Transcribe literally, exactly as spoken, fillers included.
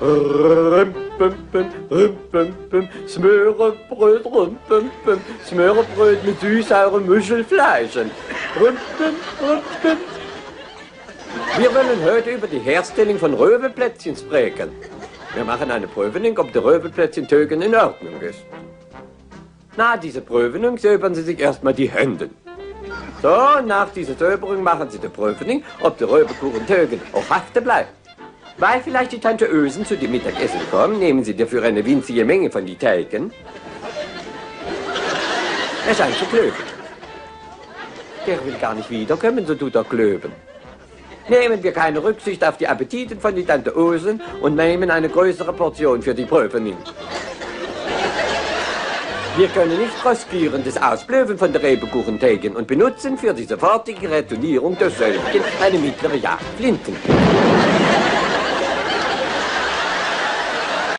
Rümpempem, rümpempem, Smörebröt, rümpempem, Smörebröt mit süß-saurem Muschelfleisch. Rümpem, rümpem. Wir wollen heute über die Herstellung von Röbelplätzchen sprechen. Wir machen eine Prüfung, ob der Röbelplätzchen-Tögen in Ordnung ist. Nach dieser Prüfung säubern Sie sich erstmal die Hände. So, nach dieser Säuberung machen Sie die Prüfung, ob der Röbelkuchen-Tögen auch haften bleibt. Weil vielleicht die Tante Ösen zu dem Mittagessen kommt, nehmen Sie dafür eine winzige Menge von die Teigen. Er scheint zu klöben. Der will gar nicht wiederkommen, so tut er klöben. Nehmen wir keine Rücksicht auf die Appetiten von die Tante Ösen und nehmen eine größere Portion für die Prüfung. Wir können nicht riskieren das Ausblöwen von der Röbelkuchenteigen und benutzen für die sofortige Retournierung der Söldchen eine mittlere Jagdflinten.